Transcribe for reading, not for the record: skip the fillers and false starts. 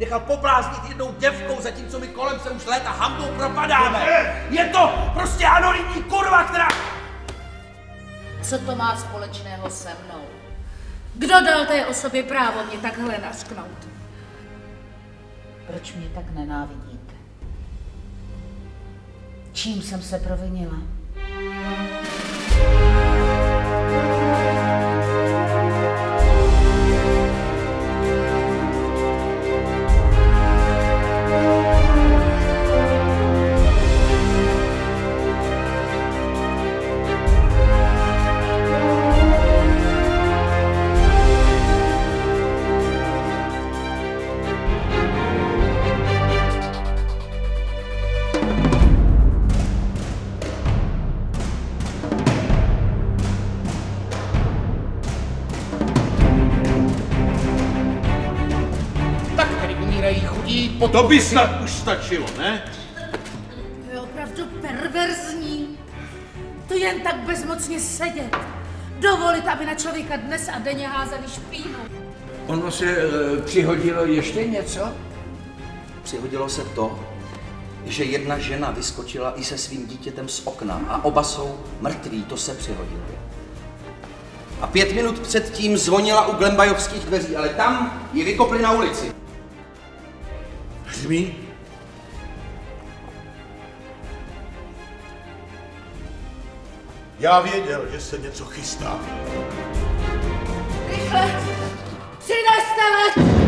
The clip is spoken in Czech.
nechal pobláznit jednou děvkou, zatímco my kolem se už léta hambou propadáme. Je to prostě anonymní kurva, která... Co to má společného se mnou? Kdo dal té osobě právo mě takhle nařknout? Proč mě tak nenávidíte? Čím jsem se provinila? To by snad už stačilo, ne? To je opravdu perverzní. To jen tak bezmocně sedět. Dovolit, aby na člověka dnes a denně házeli špínu. Ono se přihodilo ještě něco? Přihodilo se to, že jedna žena vyskočila i se svým dítětem z okna a oba jsou mrtví, to se přihodilo. A 5 minut předtím zvonila u Glembajovských dveří, ale tam ji vykopli na ulici. Hřmí? Já věděl, že se něco chystá. Rychle! Přineste led!